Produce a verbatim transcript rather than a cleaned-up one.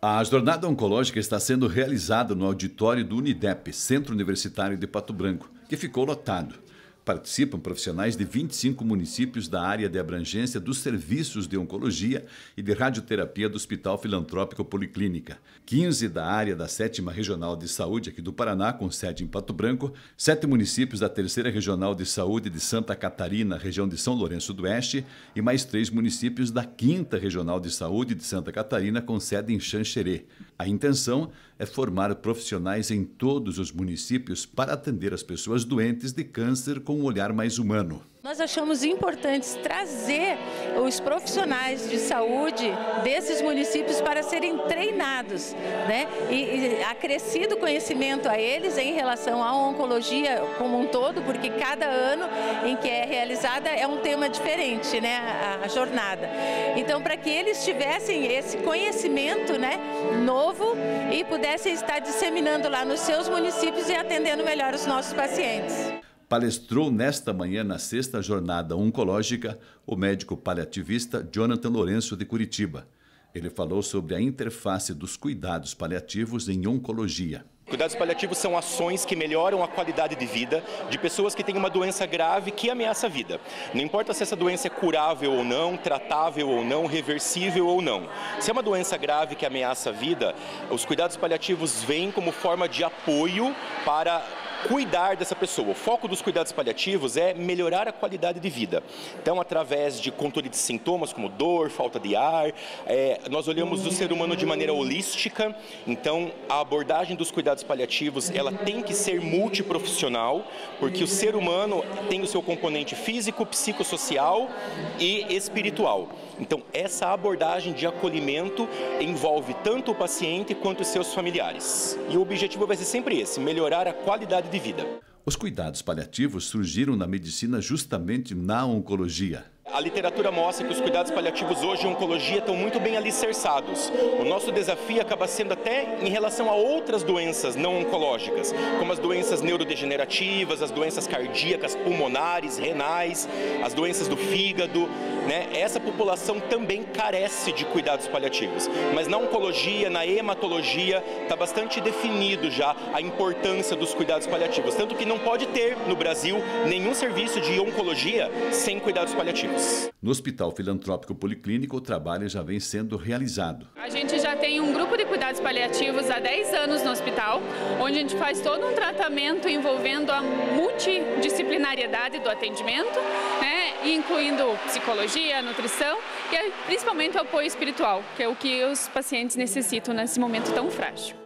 A jornada oncológica está sendo realizada no auditório do Unidep, Centro Universitário de Pato Branco, que ficou lotado. Participam profissionais de vinte e cinco municípios da área de abrangência dos serviços de oncologia e de radioterapia do Hospital Filantrópico Policlínica, quinze da área da sétima Regional de Saúde aqui do Paraná, com sede em Pato Branco, sete municípios da terceira Regional de Saúde de Santa Catarina, região de São Lourenço do Oeste, e mais três municípios da quinta Regional de Saúde de Santa Catarina, com sede em Xanxerê. A intenção é formar profissionais em todos os municípios para atender as pessoas doentes de câncer com um olhar mais humano. Nós achamos importante trazer os profissionais de saúde desses municípios para serem treinados, né? E, e acrescido conhecimento a eles em relação à oncologia como um todo, porque cada ano em que é realizada é um tema diferente, né? A, a jornada. Então, para que eles tivessem esse conhecimento, né, novo e pudessem estar disseminando lá nos seus municípios e atendendo melhor os nossos pacientes. Palestrou nesta manhã, na sexta jornada oncológica, o médico paliativista Jonathan Lourenço, de Curitiba. Ele falou sobre a interface dos cuidados paliativos em oncologia. Cuidados paliativos são ações que melhoram a qualidade de vida de pessoas que têm uma doença grave que ameaça a vida. Não importa se essa doença é curável ou não, tratável ou não, reversível ou não. Se é uma doença grave que ameaça a vida, os cuidados paliativos vêm como forma de apoio para cuidar dessa pessoa. O foco dos cuidados paliativos é melhorar a qualidade de vida. Então, através de controle de sintomas como dor, falta de ar, é, nós olhamos o ser humano de maneira holística. Então, a abordagem dos cuidados paliativos, ela tem que ser multiprofissional, porque o ser humano tem o seu componente físico, psicossocial e espiritual. Então, essa abordagem de acolhimento envolve tanto o paciente quanto os seus familiares. E o objetivo vai ser sempre esse, melhorar a qualidade de vida. Os cuidados paliativos surgiram na medicina justamente na oncologia. A literatura mostra que os cuidados paliativos hoje em oncologia estão muito bem alicerçados. O nosso desafio acaba sendo até em relação a outras doenças não oncológicas, como as doenças neurodegenerativas, as doenças cardíacas, pulmonares, renais, as doenças do fígado, né? Essa população também carece de cuidados paliativos. Mas na oncologia, na hematologia, está bastante definido já a importância dos cuidados paliativos. Tanto que não pode ter no Brasil nenhum serviço de oncologia sem cuidados paliativos. No Hospital Filantrópico Policlínico, o trabalho já vem sendo realizado. A gente já tem um grupo de cuidados paliativos há dez anos no hospital, onde a gente faz todo um tratamento envolvendo a multidisciplinariedade do atendimento, né, incluindo psicologia, nutrição e principalmente o apoio espiritual, que é o que os pacientes necessitam nesse momento tão frágil.